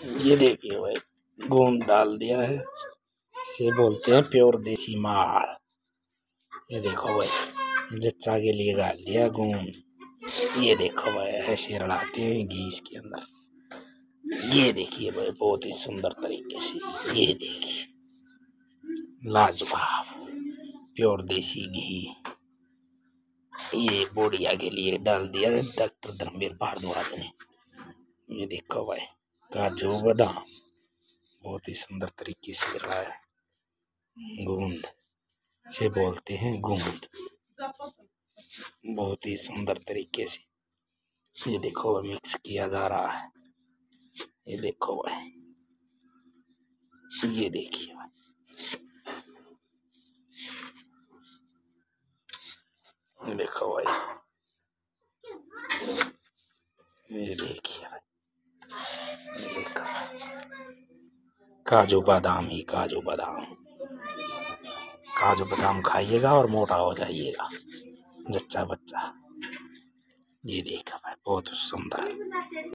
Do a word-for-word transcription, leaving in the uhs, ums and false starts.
ये देखिए भाई गोंद डाल दिया है, इसे बोलते हैं प्योर देसी माल। ये देखो भाई जच्चा के लिए डाल दिया गोंद। ये देखो भाई ऐसे रड़ाते हैं घी इसके अंदर। ये देखिए भाई बहुत ही सुंदर तरीके से, ये देखिए लाजवाब प्योर देसी घी। ये बोड़िया के लिए डाल दिया है डॉक्टर धर्मवीर भारद्वाज ने। ये देखो भाई काजू बादाम बहुत ही सुंदर तरीके से रहा है। गूंद से बोलते हैं गूंद, बहुत ही सुंदर तरीके से ये देखो मिक्स किया जा रहा है। ये देखो भाई, ये देखिए भाई, ये देखो भाई, ये देखिए भाई, ये देखो काजू बादाम ही काजू बादाम। काजू बादाम खाइएगा और मोटा हो जाइएगा जच्चा बच्चा। ये देखा भाई बहुत सुंदर।